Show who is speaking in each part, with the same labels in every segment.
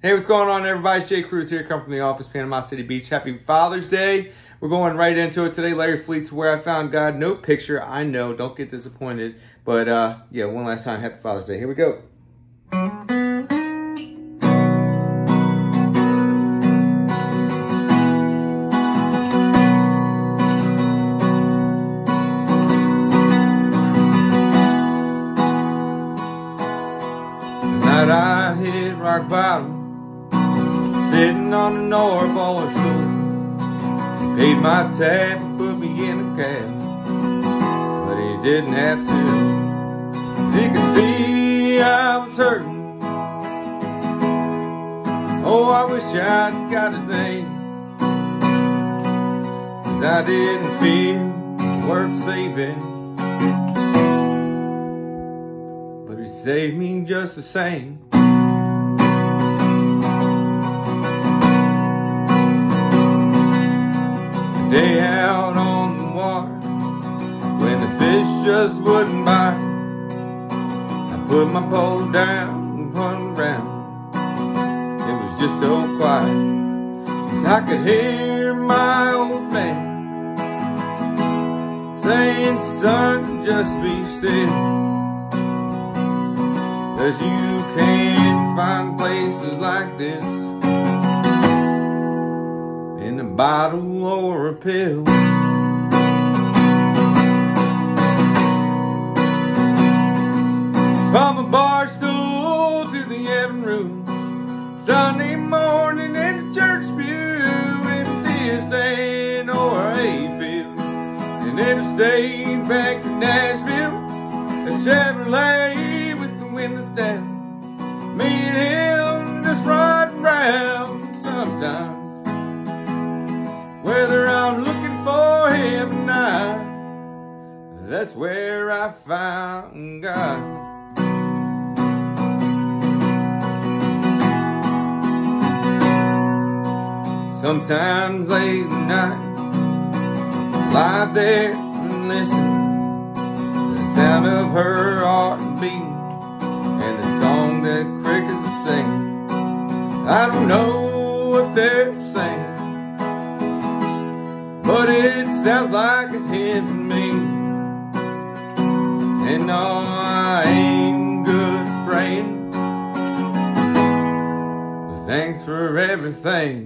Speaker 1: Hey, what's going on, everybody? It's Jay Cruz here, come from the office, Panama City Beach. Happy Father's Day. We're going right into it today. Larry Fleet's Where I Found God. No picture, I know. Don't get disappointed. But, yeah, one last time, happy Father's Day. Here we go. I hit rock bottom, sitting on the North Boulder stool. He paid my tab and put me in a cab, but he didn't have to. He could see I was hurting. Oh, I wish I'd got his name, 'cause I didn't feel worth saving, but he saved me just the same. Day out on the water, when the fish just wouldn't bite, I put my pole down and run around. It was just so quiet, and I could hear my old man saying, "Son, just be still, 'cause you can't find places like this in a bottle or a pill." From a bar stool to the Evan room, Sunday morning in the church pew, in a deer stand or a hayfield, and interstate back to Nashville, a Chevrolet with the windows down, me and him just riding round. Sometimes, whether I'm looking for him or not, that's where I found God. Sometimes late at night, lie there and listen to the sound of her heart beating and the song that crickets are singing. I don't know what they're saying, but it sounds like a hymn to me. And no, I ain't good at praying, but thanks for everything.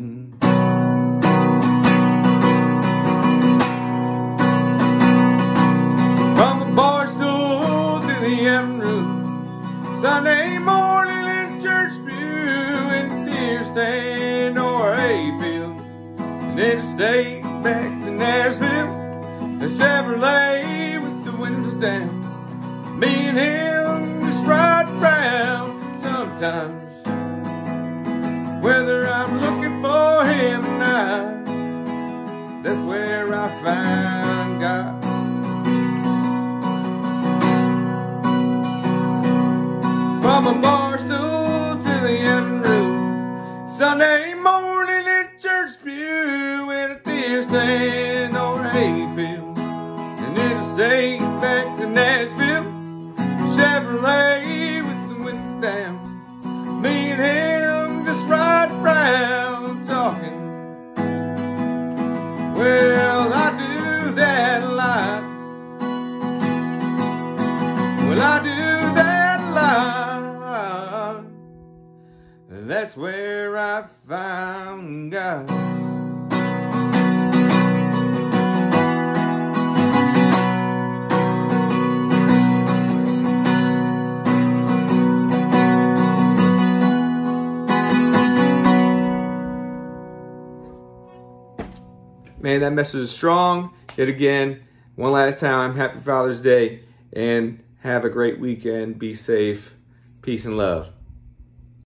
Speaker 1: From the bar stool to the Evan room, Sunday morning in the church pew, in the deer stand or a hayfield, and interstate back to Nashville, a Chevrolet with the windows down, me and him just riding round. Sometimes, whether I'm looking for him or not, that's where I find God. From a bar stool to the Evan room, Sunday morning in church pew, in a deer stand or a hayfield, and interstate back to Nashville, Chevrolet with the windows down, me and him just riding round talking. Well, I do that a lot. Well, I do that a lot. That's where I found God. Man, that message is strong. Yet again, one last time, happy Father's Day, and have a great weekend. Be safe. Peace and love.